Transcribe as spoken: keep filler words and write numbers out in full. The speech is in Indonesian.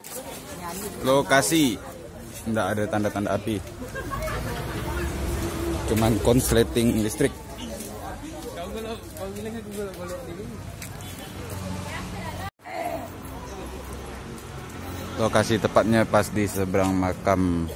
Lokasi tidak ada tanda-tanda api, cuman konsleting listrik. Lokasi tepatnya pas di seberang makam